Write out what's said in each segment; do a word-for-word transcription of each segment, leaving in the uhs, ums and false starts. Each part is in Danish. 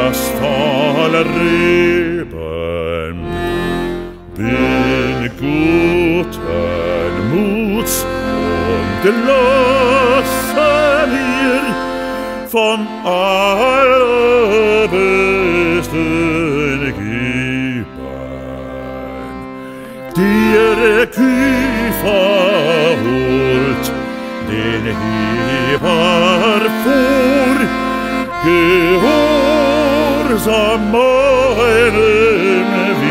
voller Reben, bin guten Muts und gelassen hier vom allerbesten geben. Dir Küfer holt, den Heber vor, gehorsam meinem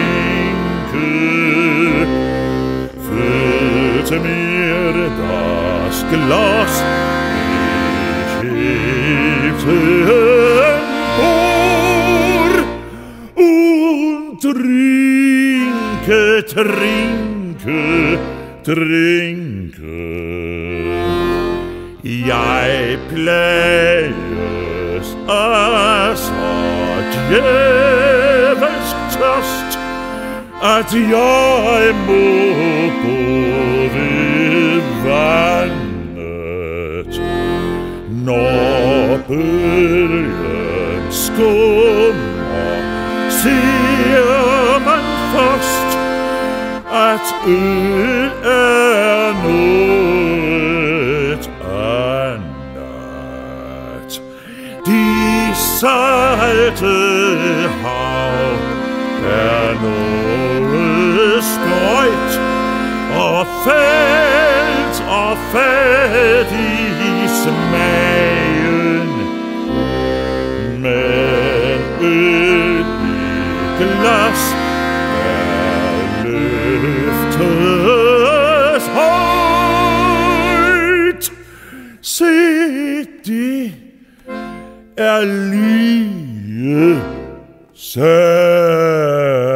Winkel, füllte mir das Glas, ich hebte empor und trinke, trinke, trinke. Jeg plages af så djævelsk tørst, at jeg må gå ved vandet. Når bølgen skummer, ser man først, at øl er noget andet. De salte hav er noget støjt, og fælt og fattig i smagen. Men øl i glas er løftes højt. Se, det er lige sandt.